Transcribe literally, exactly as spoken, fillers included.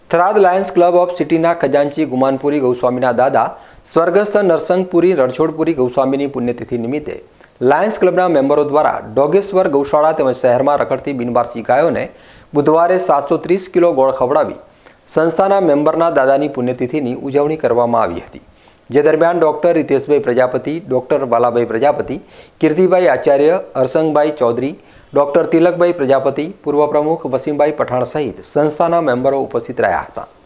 Tharad Lions club of સિટીના ખજાનચી ગુમાનપુરી ગૌસ્વામીના દાદા સ્વર્ગસ્થ નરસંગપુરી રણછોડપુરી ગૌસ્વામીની પુણ્યતિથિ નિમિત્તે લાયન્સ ક્લબના મેમ્બરો દ્વારા ડોગેશ્વર ગૌશાળા તેમજ શહેરમાં રખડતી બિનવારસી ગાયોને બુધવારે સાતસો ત્રીસ કિલો ગોળ ખવડાવી સંસ્થાના મેમ્બરના દાદાની પુણ્યતિથિની ઉજવણી કરવામાં આવી હતી। જે દરમિયાન doctor Riteshbhai Prajapati, doctor Valabhai Prajapati, Kirtibhai Acharya, Harsangbhai Chaudhari, doctor Tilakbhai Prajapati, પૂર્વ પ્રમુખ વસીમભાઈ પઠાણ સહિત સંસ્થાના મેમ્બરો ઉપસ્થિત રહ્યા હતા।